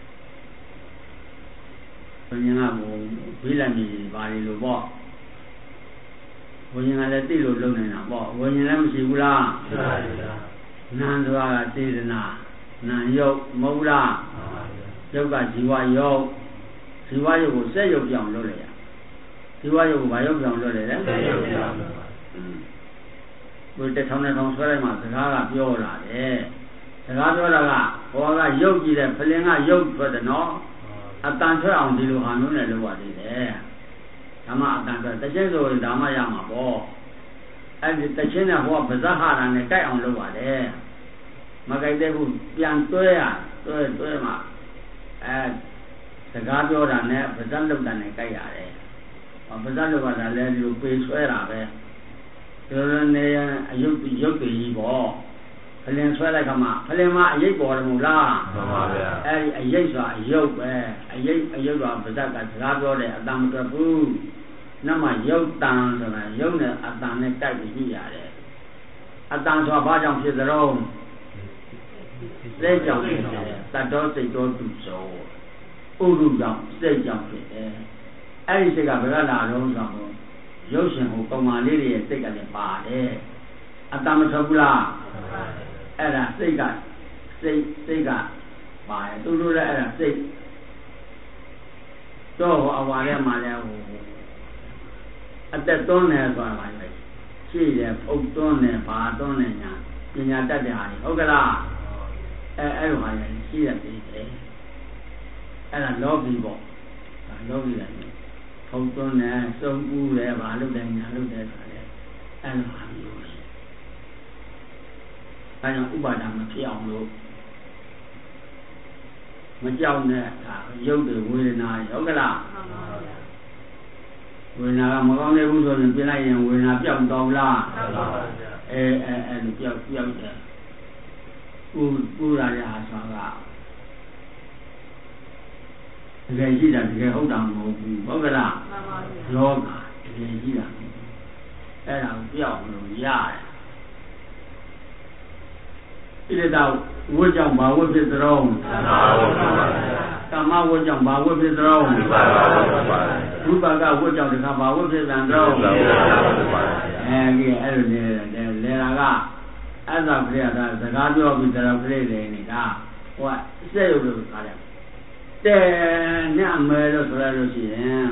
Speaker 1: ဝိညာဉ်ကဘုဘိလမီဘာတွေလို့ပေါ့ဝိညာဉ်ကလည်းသိလို့လုံနေတာပေါ့ဝိညာဉ်လည်းမရှိဘူးလားသိပါပါဗျာနာမ်ဆိုတာကစေတနာနာယုတ်မဟုတ်လားယုတ်ကဇီဝယုတ်ဇီဝယုတ်ကိုစက်ယုတ်ပြောင်းလုပ်လိုက်ရဇီဝယုတ်ကိုဘာယုတ်ပြောင်းလုပ်လိုက်လဲစက်ယုတ်ပြောင်းဘုတထောင်နဲ့ထောင်ဆွဲလိုက်မှစကားကပြောလာတယ်စကားပြောတာကဟောကယုတ်ကြည့်တယ်ဖလင်ကယုတ်ထွက်တယ်နော်အတန်ထွက်အောင်ဒီလိုဟာမျိုးနဲ့လုပ်ရသေးတယ်ဓမ္မအတန်ထွက်တချင်းဆိုရင်ဓမ္မရမှာပေါ့အဲ့ဒီတချင်းနဲ့ဟောဗဇဟာရနဲ့ကြိုက်အောင်လုပ်ရတယ်မကြိုက်တဲ့ဘူးပြန်တွဲရတွဲတွဲမှအဲစကားပြောတာနဲ့ဗဇတ်လုပ်တာနဲ့ကြိုက်ရတယ်ဗဇတ်လုပ်တာလည်းဒီလိုပေဆွဲတာပဲဒီလိုနေအယုတ်ရုပ်တည်ကြီးပေါ့ဖလင်ဆွဲလိုက်ခါမှဖလင်မှာအယိတ်ပေါ်တယ်မို့လားမှန်ပါဗျာအဲဒီအယိတ်ဆိုတာအယုတ်ပဲအယိတ်အယုတ်ကဗဇတ်ကစကားပြောတယ်အတန်မတွက်ဘူးနမယုတ်တန်ဆိုတာယုတ်နဲ့အတန်နဲ့ကြိုက်ပြီးကြည့်ရတယ်အတန်ဆိုတာဘာကြောင့်ဖြစ်သလဲစိတ်ကြောင့်ဖြစ်တယ်တတ်တော်စိတ်တော်သူစောဥရုကြောင့်စိတ်ကြောင့်ဖြစ်တယ်အဲ့ဒီစိတ်ကဘယ်ကလာတော့ဆိုတော့ရုပ်ရှင်ဟိုပုံမှန်လေးတွေရဲ့စိတ်ကလည်းပါတယ်အတ္တမထွက်ဘူးလားအဲ့ဒါစိတ်ကစိတ်စိတ်ကပါတယ်သူတို့လည်းအဲ့ဒါစိတ်တော့ဟိုအဝါထဲမှာလည်းဟိုအသက်သွန်းတယ်ဆိုတာပါပဲရှိတယ်ဖုတ်သွန်းတယ်ဘာသွန်းတယ်ညာပညာတတ်တဲ့ဟာတွေဟုတ်ကလားအဲအဲ့လိုဟာရရှိရသေးတယ်အဲ့ဒါလောကီပေါ့ဒါလောကီတယ်ဖုံသွန်းတယ်စုံကူးတယ်ဘာလို့လဲညာလို့လဲဆိုတာလေအဲ့လိုဟာမျိုးရှိအဲကြောင့်ဥပါဒမဖြစ်အောင်လို့မကြောက်နဲ့ရုပ်တွေဝေဒနာဟုတ်ကလားဝေဒနာကမကောင်းတဲ့ဘူးဆိုရင်ပြင်လိုက်ရင်ဝေဒနာပြောက်တော့လားအဲအဲအဲပြောက်ပြောက်တယ်ဥဥရာရအားဆိုကတကယ်ရှိတာတကယ်ဟုတ်တာမဟုတ်ဘူးဟုတ်ကလားယောဂတကယ်ရှိတာအဲ့ဒါကိုပြောက်လို့ရတယ်ဣတိတဝတ်ကြောင့်ဘာဝတ်ဖြစ်သရောကာမဝတ်ကြောင့်ဘာဝတ်ဖြစ်သရောဝိပါကဝတ်ကြောင့်တခါဘာဝတ်ဖြစ်သံသရောအဲဒီအဲ့လိုနေတယ်လေလာကအသပရိယသာစကားပြောပြီးတရားပြည့်တယ်နေတာဟိုကစက်ရုပ်လို့ခါတယ်တဲနဲ့အမဲလို့ဆိုရလို့ရှိရင်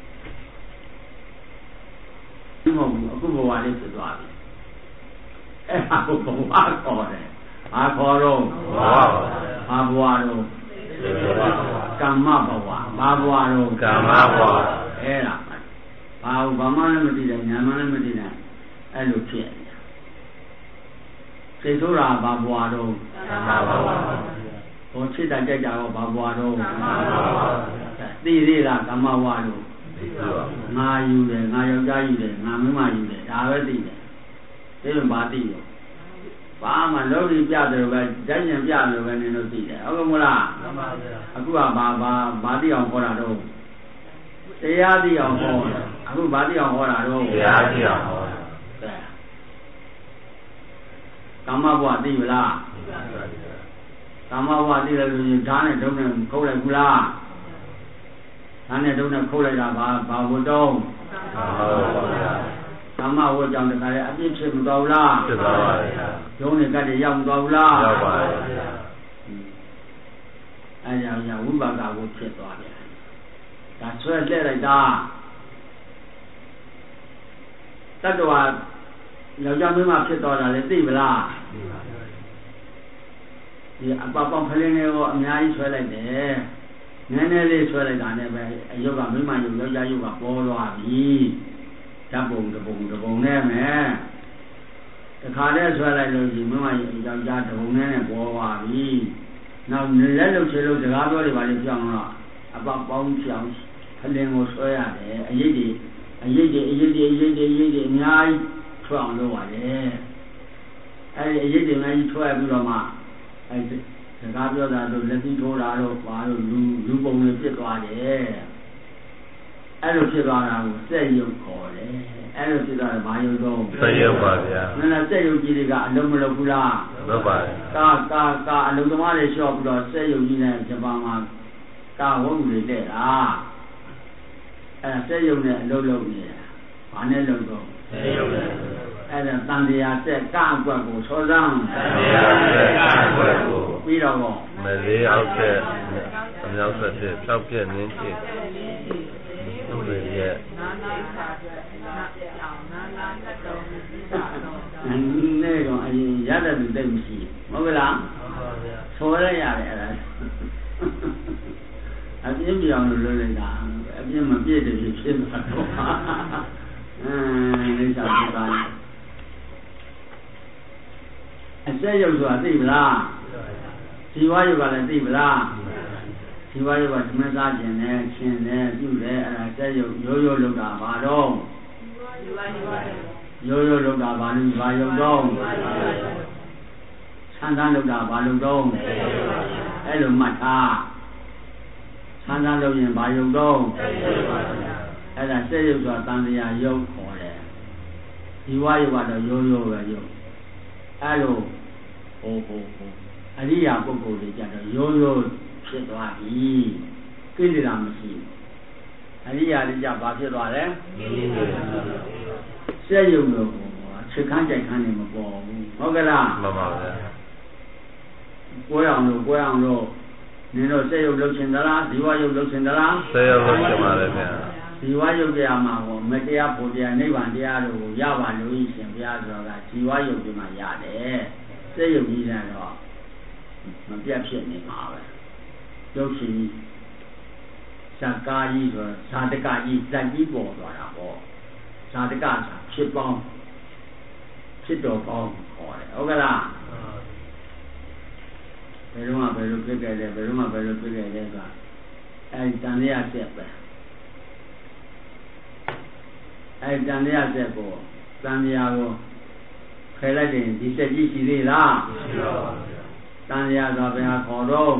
Speaker 1: ဒီမဟုတ်အခုဘဝလေးဖြစ်သွားပြီအဲ့ဒါကိုဘဝခေါ်တယ်ဘာခေါ်တော့ဘာဘဝတော့ကမ္မဘဝဘာဘဝတော့ကမ္မဘဝအဲ့ဒါဘာဘာမှလည်းမသိတယ်ညာမှလည်းမသိတယ်အဲ့လိုဖြစ်နေတာစိတ်ဆိုးတာဘာဘဝတော့ကမ္မဘဝဟိုချစ်တာကြိုက်တာတော့ဘာဘဝတော့ကမ္မဘဝသိသေးလားကမ္မဘဝတော့ငါယူတယ်ငါယောက်ျားယူတယ်ငါမိန်းမယူတယ်ဒါပဲသိတယ်ဒါမှဘာသိရောဘာမှလောကီပြတယ်ပဲဓာတ်ဉာဏ်ပြတယ်ပဲနင်တို့သိတယ်ဟုတ်ကဲ့မလားမှန်ပါဗျာအခုကဘာဘာဘာသိအောင်ဟောတာတော့တရားသိအောင်ဟောတာအခုဘာသိအောင်ဟောတာတော့တရားသိအောင်ဟောတာကမ္မဘဝသိမလားကမ္မဘဝသိတယ်လို့ဓာတ်နဲ့ဒုံနဲ့ခုတ်လိုက်ဘူးလားဓာတ်နဲ့ဒုံနဲ့ခုတ်လိုက်တာဘာဘာဝတ်တော့ကမ္မဝတ်ကြောင့်တခါလေအပြစ်ဖြစ်မသွားဘူးလားဖြစ်သွားပါဗျာဒုံနဲ့ကတည်းရောက်မသွားဘူးလားရောက်ပါဗျာအဲကြောင့်ဝိပါကကိုဖြစ်သွားတယ်ဒါဆွဲလှည့်လိုက်တာတတ္တဝါယောက်ျားမင်းမဖြစ်သွားတာလေသိမလားသိပါဗျာဒီအပပောင်ဖလင်းလေးကိုအများကြီးဆွဲလိုက်တယ်နည်းနည်းလေးဆွဲလိုက်တာနဲ့ပဲအယုတ်ကမိမယုတ်ယောက်ျားယုတ်ကပေါ်သွားပြီဓာတ်ပုံတပုံတပုံနဲ့မယ်တခါတည်းဆွဲလိုက်လို့ရှိမိမယုတ်ယောက်ျားတပုံနဲ့ပေါ်သွားပြီနောက်လက်လုတ်ချေလို့စကားပြောတွေပါလေပြောင်းတော့အပပောင်ပြောင်းဖလင်းကိုဆွဲရတယ်အရေးကြီးအရေးကြီးအရေးကြီးအရေးကြီးအရေးကြီးအများကြီးထွအောင်လုပ်ရတယ်အဲဒီအရေးကြီးအများကြီးထွဲပြီးတော့မှအဲဒီစကားပြောတာတို့လက်ပြီးထိုးတာတို့ဘာလို့လူလူပုံတွေဖြစ်သွားတယ်အဲ့လိုဖြစ်သွားတာကိုစက်ရုပ်ခေါ်တယ်အဲ့လိုဖြစ်သွားတယ်ဘာရုပ်တော့စက်ရုပ်ပါဗျာမင်းကစက်ရုပ်ကြီးတွေကအလုံးမလုံးဘူးလားလုပ်ပါတယ်ကာကာကာအလုံးသမားတွေလျှော့ပြီးတော့စက်ရုပ်ကြီးနဲ့ဂျပန်မှာကာဝုတ်တွေလက်တာအဲ့စက်ရုပ်နဲ့အလုံးလုံးနေတာဘာနဲ့လုံးတော့စက်ရုပ်နဲ့အဲ့ဒါတန်တရားဆက်ကအကွက်ကိုသောစမ်းတန်တရားဆက်ကအကွက်ကိုပြီးတော့မလေးအောက်ဆက်အမြောက်ဆက်ဖြစ်ဖြောက်ပြက်နင်းဖြစ်သူတွေရဲ့နာနာစာအတွက်နာပြောင်းနာနာတက်တော်မူပြီးတာတော့နေတော့အရင်ရတဲ့သူတိတ်မရှိဟုတ်ကလားဟုတ်ပါဗျာဆိုရရတယ်အဲ့ဒါအပြင်းပြောင်းလို့လုပ်လိုက်တာအပြင်းမပြည့်တယ်ဖြစ်မှာတော့အင်းနေစားကြပါအစက်ရုပ်ဆိုတာသိမလားဇီဝရုပ်ကလည်းသိမလားဇီဝရုပ်ကသမင်းစားခြင်းနဲ့ရှင်နဲ့ပြုတယ်အဲ့ဒါစက်ရုပ်ရိုးရိုးလောက်တာဘာတော့ရိုးရိုးလောက်တာဘာလို့ဘာရုပ်တော့ဆန်းဆန်းလောက်တာဘာလို့တော့အဲ့လိုမှတ်ထားဆန်းဆန်းလောက်ရင်ဘာရုပ်တော့အဲ့ဒါစက်ရုပ်ဆိုတာတန်တရားရုပ်ခေါ်တယ်ဇီဝရုပ်ကတော့ရိုးရိုးပဲရုပ်အဲ့လိုဟိုဟိုဟိုအရိယာပုဂ္ဂိုလ်တွေကြတော့ရိုးရိုးဖြစ်သွားပြီကိလေသာမရှိဘူးအရိယာတွေကြဘာဖြစ်သွားလဲစက်ရုံလို့ချက်ခန်းကြိုက်ခန်းနေမပေါ်ဘူးဟုတ်ကလားမှန်ပါဗျာကိုယ်အောင်လို့ကိုယ်အောင်လို့နင်တို့စက်ရုံလုပ်ချင်သလားဇီဝရုံလုပ်ချင်သလားစက်ရုံလုပ်ချင်ပါလေဗျာဇီဝရုပ်တရားမှာဟောမတရားဖို့တရားနိဗ္ဗာန်တရားတို့ကိုရပါလို့ရှင်ဘုရားဆိုတာကဇီဝရုပ်ဒီမှာရတယ်စက်ရုပ်ကြီးတယ်တော့မပြတ်ဖြစ်နေမှာပဲရုပ်ရှင်ကြီးဇာကာကြီးဆိုဇာတကကြီးဇက်ကြီးပေါ်သွားတာပေါ့ဇာတကဆိုဖြစ်ပေါင်းဖြစ်တော်ပေါင်းခေါ်တယ်ဟုတ်ကလားဘယ်တော့မှဘယ်လိုဖြစ်ခဲ့လဲဘယ်တော့မှဘယ်လိုဖြစ်ခဲ့လဲဆိုတာအဲဒီတန်လျာဆက်ပဲအဲဒီတန်လျာဆက်ကိုတန်လျာကိုဖယ်လိုက်တယ်ဒီစက်ကြီးရှိသေးလားမရှိပါဘူးတန်လျာဆိုဘယ်ဟာခေါ်တော့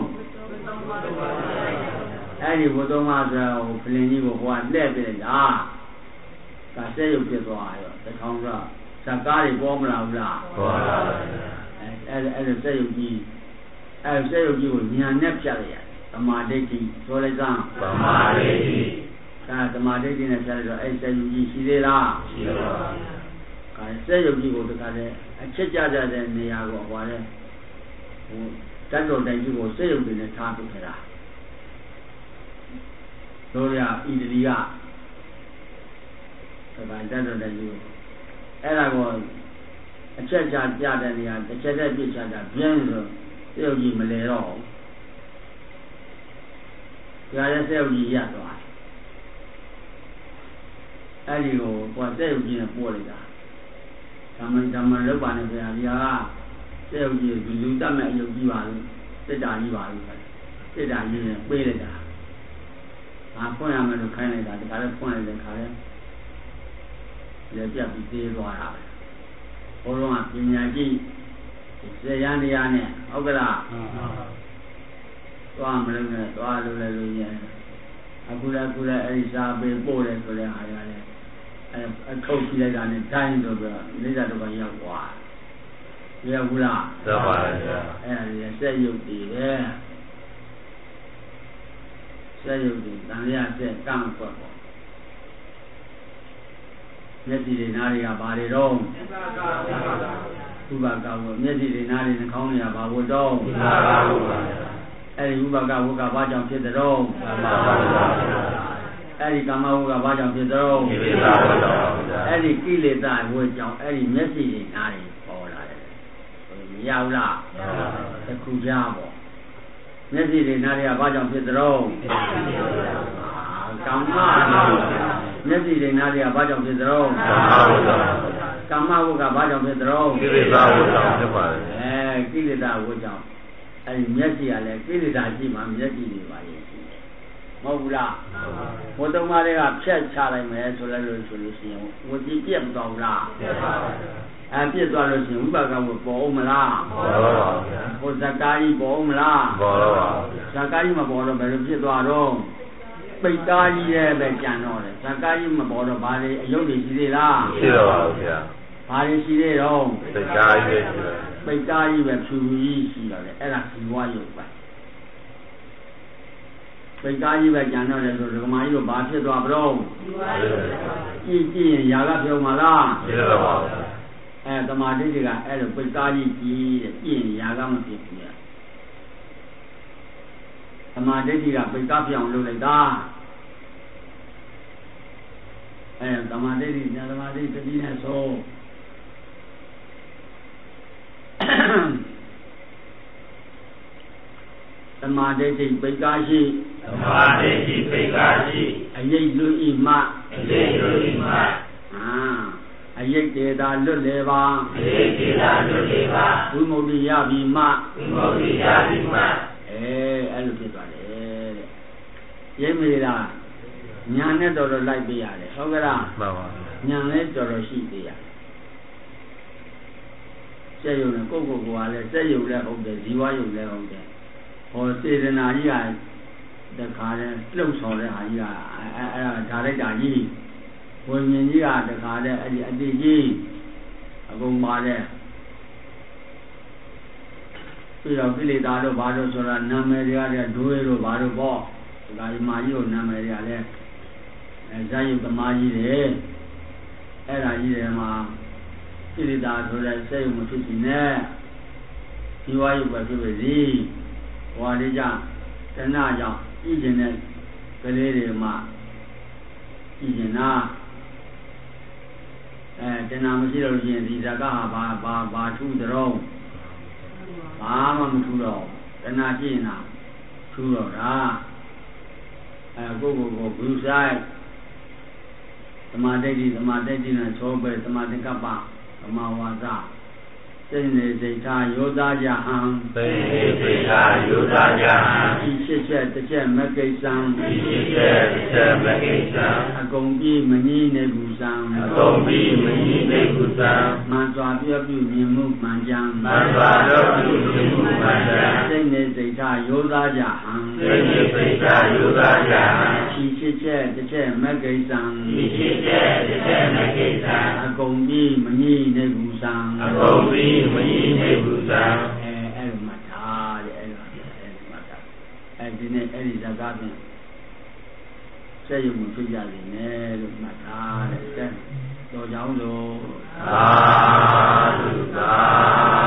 Speaker 1: အဲ့ဒီဘုသုံးပါးဆိုဟိုဖလင်ကြီးကိုဟိုကလှည့်ပြလိုက်တာကစက်ရုပ်ဖြစ်သွားရောတထောင်ကဇာကားတွေပေါ်မလာဘူးလားပေါ်လာပါဘူးအဲအဲ့အဲ့စက်ရုပ်ကြီးအဲ့စက်ရုပ်ကြီးကိုညာနဲ့ဖြတ်လိုက်ရတယ်သမာဓိဋ္ဌိဆိုလိုက်စမ်းသမာဓိဋ္ဌိအဲသမာဓိဋ္ဌိနဲ့ဖြတ်လိုက်တော့အဲ့စက်ရုပ်ကြီးရှိသေးလားရှိပါဘူးအဲစက်ရုပ်ကြီးကိုတခါတည်းအချက်ကြကြတဲ့နေရာကိုဟိုလဲဟိုတတ်တော်တိုင်ကြီးကိုစက်ရုပ်တွေနဲ့ထားပြခဲ့တာတို့ရဣတလီကတခါတတ်တော်တိုင်ကြီးအဲ့ဒါကိုအချက်ချပြတဲ့နေရာတစ်ချက်တည်းပြချတာပြင်းဆိုစက်ရုပ်ကြီးမလဲတော့ဘူးကြာတဲ့စက်ရုပ်ကြီးရသွားအဲ့ဒီကိုကွာစက်ရုပ်ကြီးနဲ့ပို့လိုက်တာဓမ္မဓမ္မလောက်ပါနဲ့ဗျာဒီဟာကစက်ရုပ်ကြီးလူလူတတ်မဲ့အယုတ်ကြီးပါလို့စစ်တာကြီးပါလို့စစ်တာကြီးနဲ့ပေးလိုက်တာငါဖွင့်ရမယ်လို့ခိုင်းလိုက်တာဒီကလည်းဖွင့်လိုက်တဲ့ခါလဲလက်ပြပြီးသေးသွားတာပဲဘုရားကပညာကြီးဇေယံတရားနဲ့ဟုတ်ကလားသွားမလို့နဲ့သွားလို့လည်းလို့ရင်အခုလည်းအခုလည်းအဲဒီစာပေပို့တယ်ဆိုတဲ့ဟာရတယ်အဲအထုတ်ကြည့်လိုက်တာနဲ့တိုင်းဆိုပြီးတော့လိစ္ဆာတော့ရောက်သွားရောက်ဘူးလားရောက်ပါရဲ့အဲဒီစက်ရုပ်တည်ပဲစက်ရုပ်တည်တန်လျာစက်ကန့်ကွက်ပေါ့မျက်စိတွေနားတွေကဘာတွေတော့ဥပကဝမျက်စိတွေနားတွေနှာခေါင်းတွေကဘာဝတ်တော့ဥပကဝအဲဒီဥပကဝကဘာကြောင့်ဖြစ်တဲ့တော့အဲဒီကာမဝကဘာကြောင့်ဖြစ်တဲ့တော့ကိလေသာဝကြောင့်အဲဒီကိလေသာဝကြောင့်အဲဒီမျက်စိတွေနားတွေပေါ်လာတယ်မရဘူးလားတခုကြပေါ့မျက်စိတွေနားတွေကဘာကြောင့်ဖြစ်တဲ့တော့ကာမမျက်စိတွေနားတွေကဘာကြောင့်ဖြစ်သလဲကာမဝကဘာကြောင့်ဖြစ်သလဲကိလေသာဝကြောင့်ဖြစ်ပါတယ်အဲကိလေသာဝကြောင့်အဲဒီမျက်စိကလည်းကိလေသာရှိမှမျက်စိတွေပါလေရှိတယ်မဟုတ်ဘူးလားဘုသုံးပါးတွေကဖြတ်ချလိုက်မယ်ဆိုလဲလို့ဆိုလို့ရှိရင်ဝတိပြတ်မသွားဘူးလားပြတ်ပါပါအဲပြတ်သွားလို့ရှိရင်ဝိပါကဝပေါ်အောင်မလားပေါ်တော့ပါဗျာဟိုဇကာကြီးပေါ်အောင်မလားပေါ်တော့ပါဗျာဇကာကြီးမပေါ်တော့ဘယ်လိုဖြစ်သွားတော့ပိတ်ကားကြီးရဲ့ပဲကြံတော့တယ်ဇာကားကြီးမပေါ်တော့ဘာတွေအယုတ်တွေရှိသေးလားရှိတော့ပါဘူးဗျာဘာတွေရှိသေးတော့ပိတ်ကားကြီးပဲရှိတယ်ပိတ်ကားကြီးပဲဖြူဖြူကြီးရှိတော့တယ်အဲ့ဒါဇီဝယုတ်ပဲပိတ်ကားကြီးပဲကြံတော့တယ်ဆိုဒကမာကြီးတို့ဘာဖြစ်သွားကြတော့ကြည့်ကြည့်ရင်ຢာကပြုံးမလားဖြစ်တော့ပါဘူးအဲတမာတိတွေကအဲ့လိုပိတ်ကားကြီးကြီးတဲ့ကြည့်ရင်ຢာကမဖြစ်ဘူးသမာဓိကြီးကပိတ်ကားပြောင်းလုပ်လိုက်တာအဲသမာဓိကြီးညာသမာဓိတတိနဲ့ဆိုသမာဓိကြီးပိတ်ကားရှိသမာဓိကြီးပိတ်ကားရှိအယိတ်လူဣမအယိတ်လူဣမအာအယိတ်တေတာလွတ်လေပါအယိတ်တေတာလွတ်လေပါဝိမု ക്തി ရပြီမဝိမု ക്തി ရပြီမအဲအဲ့လိုဖြစ်သွားတယ်တဲ့ရိပ်မေလားညာနဲ့တော်တော်လိုက်ပေးရတယ်ဟုတ်ကလားမှန်ပါညာလည်းတော်တော်ရှိသေးရစက်ယုံနဲ့ကိုယ့်ကိုယ်ကလည်းစက်ယုံလည်းဟုတ်တယ်ဇီဝယုံလည်းဟုတ်တယ်ဟောစေတနာကြီးကတခါတည်းလှုပ်ဆောင်တဲ့ဟာကြီးကအဲအဲ့ဒါဓာရိုက်တာကြီးဝိညာဉ်ကြီးကတခါတည်းအဲ့ဒီအတိကြီးအကုန်ပါတဲ့ပြီးတော့ကိလေသာတို့ဘာလို့ဆိုတာနာမည်တွေကလည်းဒွေးတို့ဘာလို့ပေါ့ဒါဒီမာကြီးတို့နာမည်တွေကလည်းအဲဇာယုသမားကြီးတွေအဲ့ဒါကြီးတွေမှာကိလေသာဆိုတဲ့စိတ်မဖြစ်စီနဲ့ဒီဝါယုပဲဖြစ်ပြီစီဟောလေးကြောင့်တဏှာကြောင့်ဤကျင်တဲ့ကလေးတွေမှာဤကျင်နာအဲတဏှာမရှိလို့ရှိရင်ဒီဇကဟာဘာဘာဘာထူးတော်ဘာမှမထူတော့တဏှာရှိရင်လားထူတော့တာအဲကိုကိုကိုဘုဆိုင်သမာဓိတိသမာဓိတိနဲ့သောပဲသမာဓိကပ္ပသမာဝါစာစိတ်နေစိတ်ထားယောသားကြဟံ
Speaker 2: စိတ်နေစိတ်ထားယောသားကြဟံ
Speaker 1: ဒီရှစ်ချက်တစ်ချက်မကိစ္စံ
Speaker 2: ဒီရှစ်ချက်တစ်ချက်မကိစ္စံ
Speaker 1: အကုန်ပြည့်မငြိနေဘူးစံ
Speaker 2: အကုန်ပြည့်မငြိနေဘူးစံ
Speaker 1: မှန်စွာပြောပြုမြင်မှုမှန်ကြံ
Speaker 2: မှန်စွာပြောပြုမြင်မှုမှန်ကြံ
Speaker 1: စိတ်နေစိတ်ထားယောသားကြဟံ
Speaker 2: စိတ်နေစိတ်ထားယောသားကြဟံ
Speaker 1: ဒီရှစ်ချက်တစ်ချက်မကိစ္စံ
Speaker 2: ဒီရှစ်ချက်တစ်ချက်မကိစ္စံ
Speaker 1: အကုန်ပြည့်မငြိနေဘူးစံ
Speaker 2: အကုန်ပြည့်မငြိနေဘူးစံ
Speaker 1: အဲအဲ့လိုမှတ်ထားတဲ့အဲ့လိုအဲ့လိုမှတ်ထားအဲဒီနေ့အဲ့ဒီဇာတ်ပြင်စေယုံမှုဖြစ်ကြလိမ့်မယ်လို့မှတ်ထားတဲ့တော်ကြောင်းလို့
Speaker 2: သာဓုသာ